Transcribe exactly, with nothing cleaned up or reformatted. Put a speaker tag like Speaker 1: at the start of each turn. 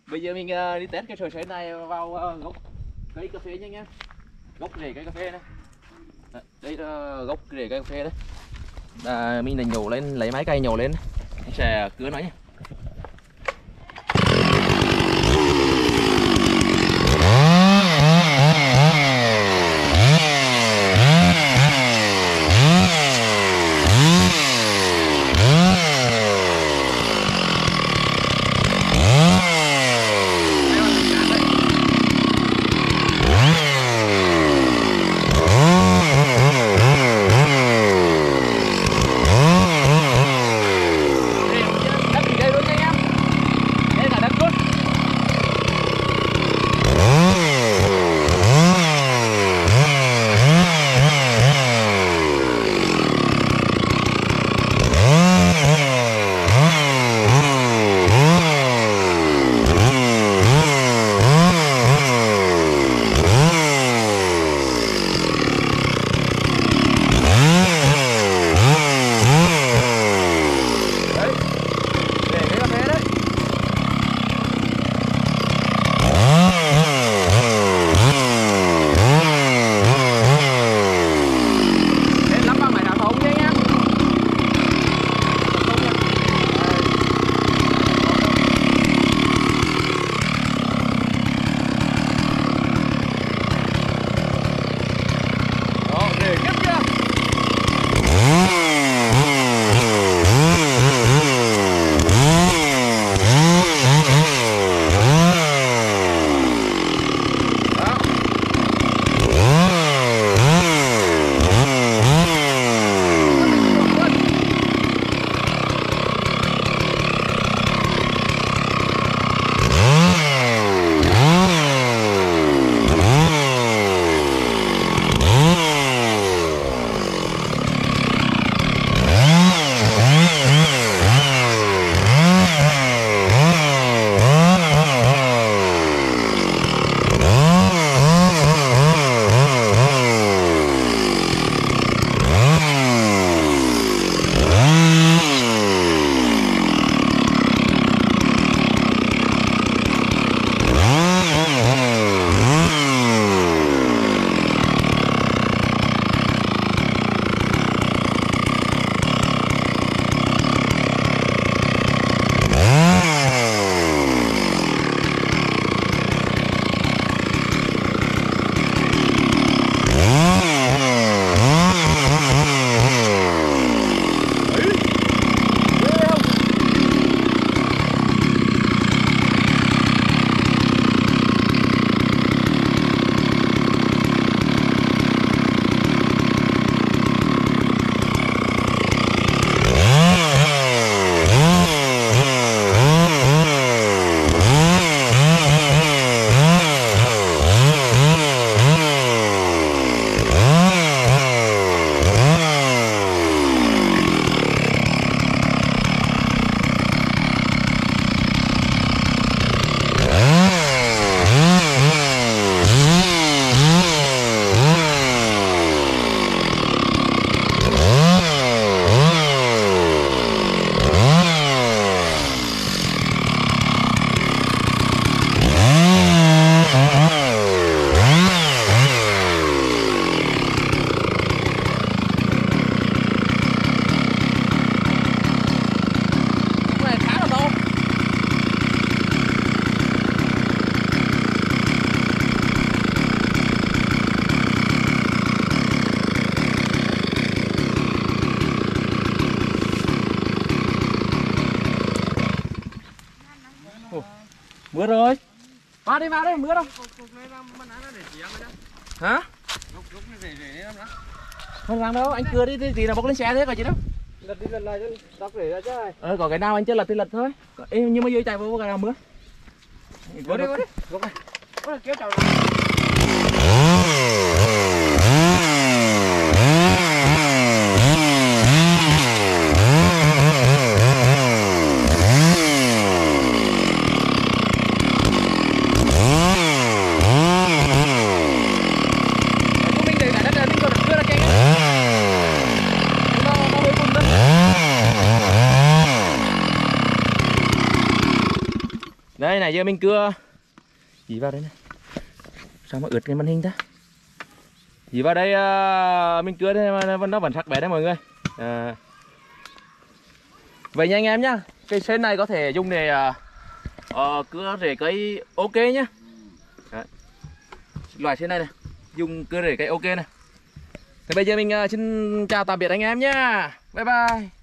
Speaker 1: Bây giờ mình uh, đi test cái sợi sấy này vào uh, gốc cây cà phê nha nhé. Gốc rễ cây cà phê này. Đấy, đây là gốc rễ cây cà phê đấy. À, mình định nhổ lên, lấy máy cây nhổ lên, mình sẽ cứa nó nhé. Mưa rồi. Vào đi, vào đây, mưa đâu. Hả? Không làm đâu, anh cưa đi thì là bốc lên xe thế còn gì đâu.
Speaker 2: Lật đi lật lại cho đắp rễ ra chứ.
Speaker 1: Ờ, có cái nào anh chưa lật thì lật thôi. Ê, nhưng mà dưới chạy vô cái nào mưa.
Speaker 2: Vô đi, vô đi. Vô đây. Vô đây kéo chậu.
Speaker 1: Đây đây này giờ mình cưa gì vào đây này, sao mà ướt cái màn hình ta, gì vào đây uh, mình cưa đây mà nó vẫn sắc bén đấy mọi người. À. Vậy nha anh em nhá, cây sên này có thể dùng để uh, uh, cưa rễ cây ok nhá. Đấy. Loại sên này này dùng cưa rễ cây ok này. Thì bây giờ mình uh, xin chào tạm biệt anh em nhá, bye bye.